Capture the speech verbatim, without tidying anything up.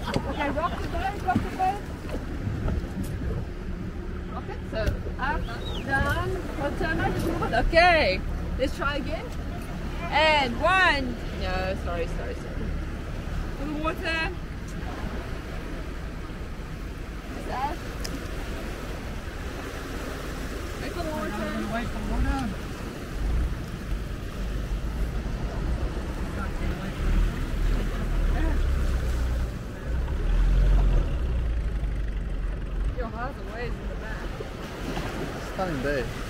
Okay, rock the boat, rock the boat. Rock it, so up, down, turn over, just move it. Okay, let's try again. And one. No, sorry, sorry, sorry. For the water. Just out. Wait for the water. Wait for the water. Your heart away in the back. Stunning day.